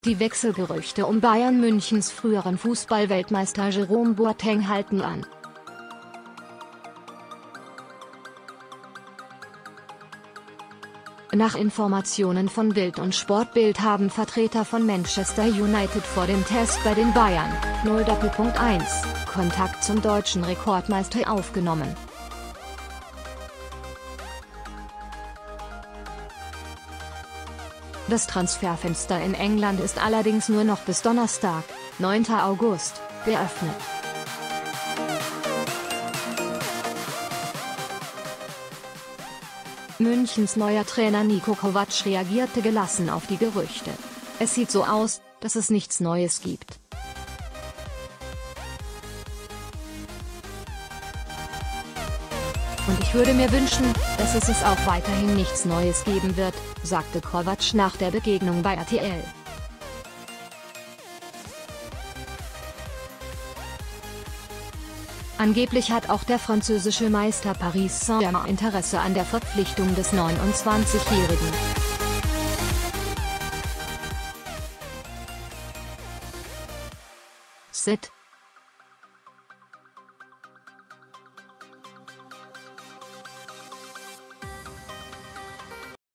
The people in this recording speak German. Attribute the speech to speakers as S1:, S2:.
S1: Die Wechselgerüchte um Bayern Münchens früheren Fußballweltmeister Jerome Boateng halten an. Nach Informationen von Bild und Sportbild haben Vertreter von Manchester United vor dem Test bei den Bayern 0:1 Kontakt zum deutschen Rekordmeister aufgenommen. Das Transferfenster in England ist allerdings nur noch bis Donnerstag, 9. August, geöffnet. Münchens neuer Trainer Niko Kovac reagierte gelassen auf die Gerüchte. Es sieht so aus, dass es nichts Neues gibt. Und ich würde mir wünschen, dass es auch weiterhin nichts Neues geben wird, sagte Kovac nach der Begegnung bei RTL. Angeblich hat auch der französische Meister Paris Saint-Germain Interesse an der Verpflichtung des 29-Jährigen. Sit.